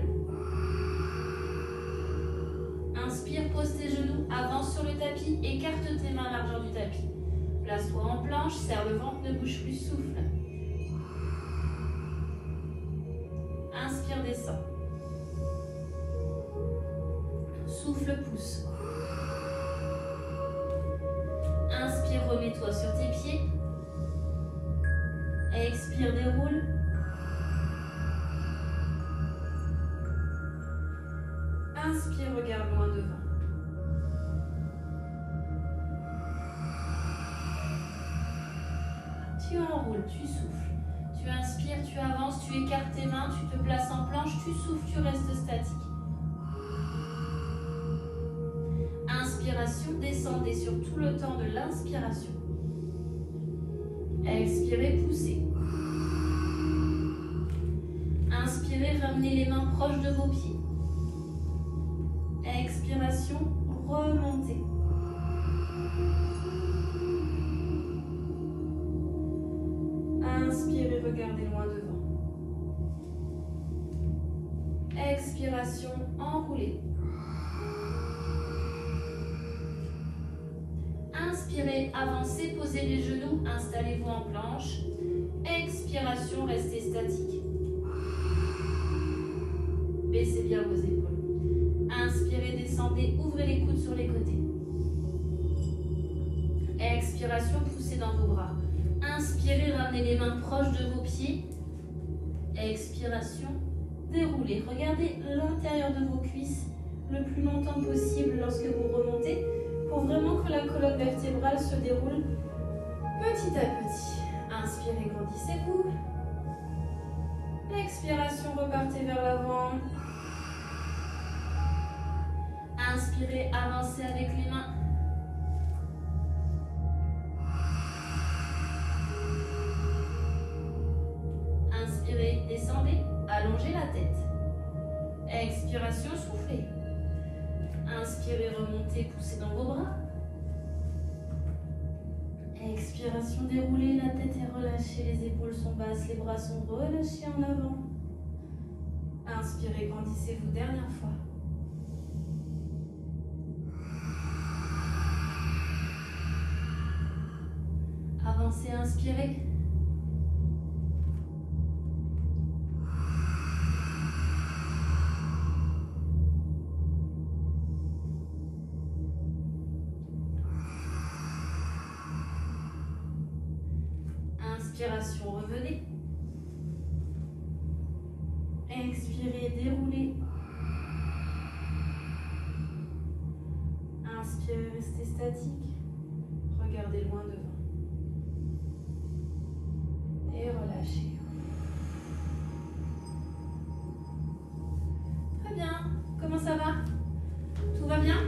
Inspire, pose tes genoux, avance sur le tapis, écarte tes mains à largeur du tapis. Place-toi en planche, serre le ventre, ne bouge plus, souffle. Inspire. descend. Souffle, pousse. Inspire, remets-toi sur tes pieds. Expire, déroule. Inspire, regarde loin devant. Tu enroules, tu souffles. Tu inspires, tu avances, tu écartes tes mains, tu te places en planche, tu souffles, tu restes statique. Inspiration, descendez sur tout le temps de l'inspiration. Expirez, poussez. Inspirez, ramenez les mains proches de vos pieds. Expiration, remontez. Inspirez, regardez loin devant. Expiration, enroulez. Inspirez, avancez, posez les genoux, installez-vous en planche. Expiration, restez statique. Baissez bien vos épaules. Inspirez, descendez, ouvrez les coudes sur les côtés. Expiration, poussez dans vos bras. Inspirez, ramenez les mains proches de vos pieds. Expiration, déroulez. Regardez l'intérieur de vos cuisses le plus longtemps possible lorsque vous remontez pour vraiment que la colonne vertébrale se déroule petit à petit. Inspirez, grandissez-vous. Expiration, repartez vers l'avant. Inspirez, avancez avec les mains. Inspirez, descendez, allongez la tête. Expiration, soufflez. Inspirez, remontez, poussez dans vos bras. Expiration, déroulez, la tête est relâchée, les épaules sont basses, les bras sont relâchés en avant. Inspirez, grandissez-vous, dernière fois. Avancez, inspirez. Inspiration, revenez. Expirez, déroulez. Inspirez, restez statique. Regardez loin devant. Et relâchez. Très bien. Comment ça va? Tout va bien?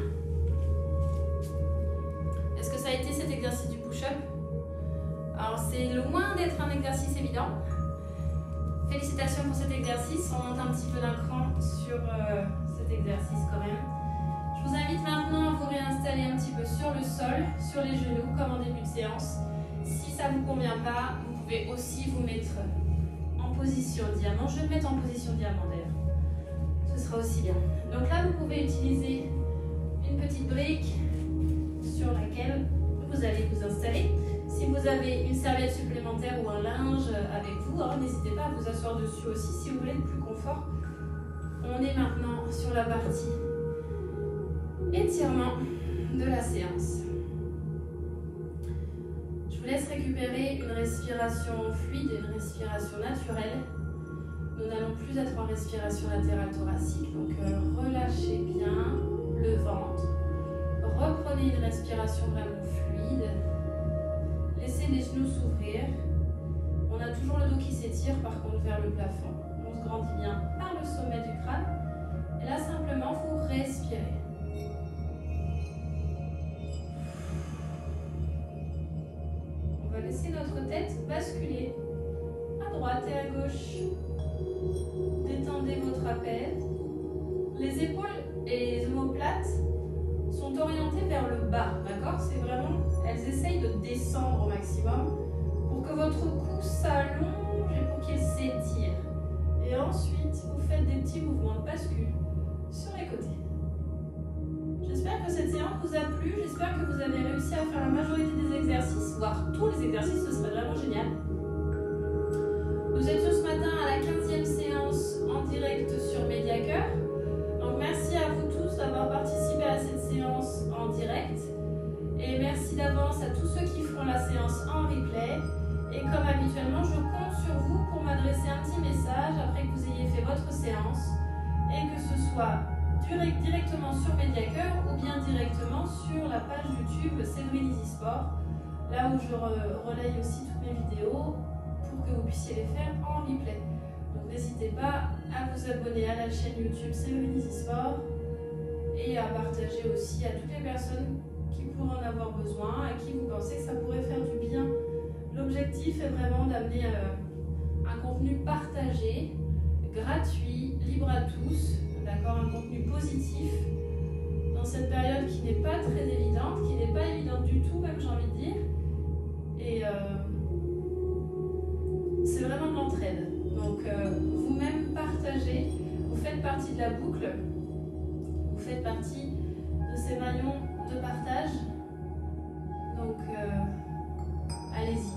Est-ce que ça a été cet exercice du push-up? Alors c'est loin d'être un exercice évident. Félicitations pour cet exercice. On monte un petit peu d'un cran sur cet exercice quand même. Je vous invite maintenant à vous réinstaller un petit peu sur le sol, sur les genoux, comme en début de séance. Si ça ne vous convient pas, vous pouvez aussi vous mettre en position diamant. Je vais me mettre en position diamant d'ailleurs. Ce sera aussi bien. Donc là, vous pouvez utiliser une petite brique sur laquelle vous allez vous installer. Si vous avez une serviette supplémentaire ou un linge avec vous, n'hésitez pas à vous asseoir dessus aussi si vous voulez plus confort. On est maintenant sur la partie étirement de la séance. Je vous laisse récupérer une respiration fluide et une respiration naturelle. Nous n'allons plus être en respiration latérale thoracique, donc relâchez bien le ventre. Reprenez une respiration vraiment fluide. Laissez les genoux s'ouvrir. On a toujours le dos qui s'étire par contre vers le plafond. On se grandit bien par le sommet du crâne. Et là simplement vous respirez. On va laisser notre tête basculer à droite et à gauche. Détendez vos trapèzes. Les épaules et les omoplates sont orientées vers le bas, d'accord? C'est vraiment, elles essayent de descendre au maximum pour que votre cou s'allonge et pour qu'il s'étire. Et ensuite, vous faites des petits mouvements de bascule sur les côtés. J'espère que cette séance vous a plu, j'espère que vous avez réussi à faire la majorité des exercices, voire tous les exercices, ce serait vraiment génial. Nous étions ce matin à la 15e séance en direct éventuellement, je compte sur vous pour m'adresser un petit message après que vous ayez fait votre séance et que ce soit directement sur Mediacœur ou bien directement sur la page YouTube Séverine Easy Sport, là où je relaye aussi toutes mes vidéos pour que vous puissiez les faire en replay. Donc n'hésitez pas à vous abonner à la chaîne YouTube Séverine Easy Sport et à partager aussi à toutes les personnes qui pourraient en avoir besoin, à qui vous pensez que ça pourrait faire du bien. L'objectif est vraiment d'amener un contenu partagé, gratuit, libre à tous, d'accord, un contenu positif dans cette période qui n'est pas très évidente, qui n'est pas évidente du tout, même j'ai envie de dire. Et c'est vraiment de l'entraide. Donc vous-même partagez, vous faites partie de la boucle, vous faites partie de ces maillons de partage. Donc allez-y.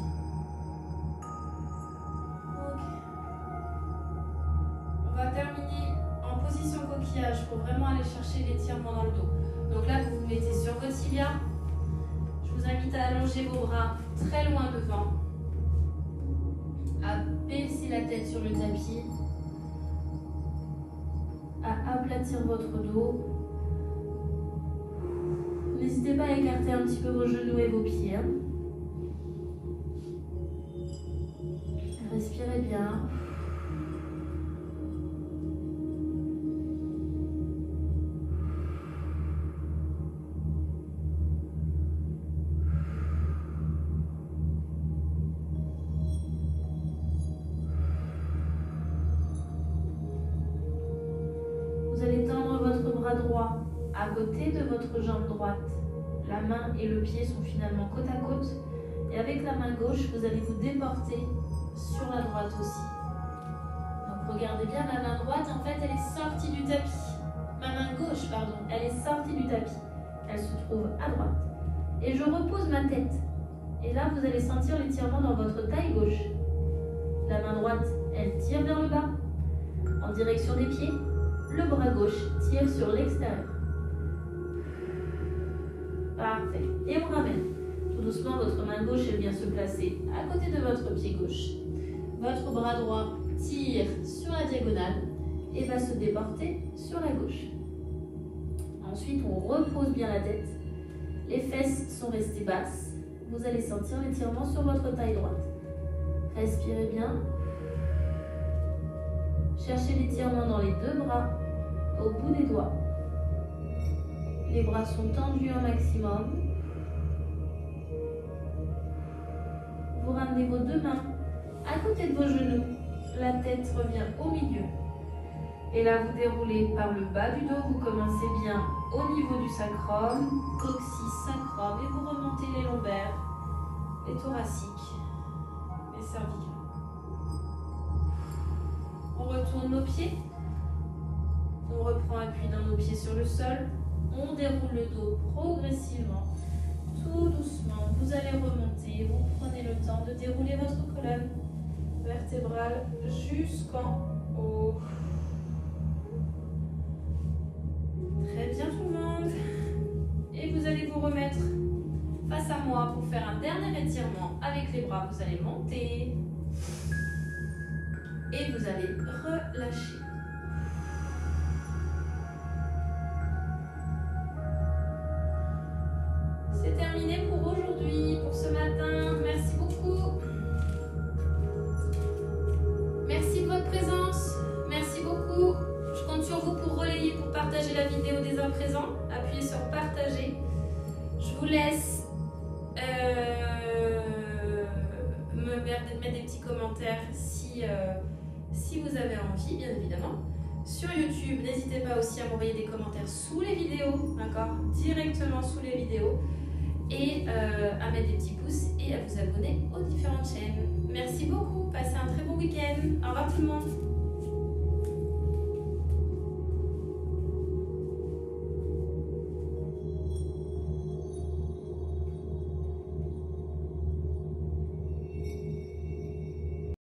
On va terminer en position coquillage pour vraiment aller chercher l'étirement dans le dos. Donc là, vous vous mettez sur votre tibia. Je vous invite à allonger vos bras très loin devant, à baisser la tête sur le tapis, à aplatir votre dos. N'hésitez pas à écarter un petit peu vos genoux et vos pieds. Respirez bien. Vous allez tendre votre bras droit à côté de votre jambe droite. La main et le pied sont finalement côte à côte. Et avec la main gauche, vous allez vous déporter sur la droite aussi. Donc regardez bien, ma main droite, en fait, elle est sortie du tapis. Ma main gauche, pardon, elle est sortie du tapis. Elle se trouve à droite. Et je repose ma tête. Et là, vous allez sentir l'étirement dans votre taille gauche. La main droite, elle tire vers le bas, en direction des pieds. Le bras gauche tire sur l'extérieur. Parfait. Et on ramène. Tout doucement, votre main gauche, elle vient se placer à côté de votre pied gauche. Votre bras droit tire sur la diagonale et va se déporter sur la gauche. Ensuite, on repose bien la tête. Les fesses sont restées basses. Vous allez sentir l'étirement sur votre taille droite. Respirez bien. Cherchez l'étirement dans les deux bras, au bout des doigts. Les bras sont tendus au maximum. Vous ramenez vos deux mains à côté de vos genoux. La tête revient au milieu. Et là, vous déroulez par le bas du dos. Vous commencez bien au niveau du sacrum, coccyx, sacrum, et vous remontez les lombaires, les thoraciques, les cervicales. On retourne nos pieds. On reprend appui dans nos pieds sur le sol. On déroule le dos progressivement, tout doucement. Vous allez remonter. Vous prenez le temps de dérouler votre colonne vertébrale jusqu'en haut. Très bien tout le monde. Et vous allez vous remettre face à moi pour faire un dernier étirement avec les bras. Vous allez monter et vous allez relâcher. C'est terminé pour aujourd'hui, pour ce matin. Merci beaucoup. Merci de votre présence. Merci beaucoup. Je compte sur vous pour relayer, pour partager la vidéo dès à présent. Appuyez sur partager. Je vous laisse me mettre des petits commentaires si vous avez envie, bien évidemment. Sur YouTube, n'hésitez pas aussi à m'envoyer des commentaires sous les vidéos, d'accord, directement sous les vidéos, et à mettre des petits pouces et à vous abonner aux différentes chaînes. Merci beaucoup, passez un très bon week-end. Au revoir tout le monde.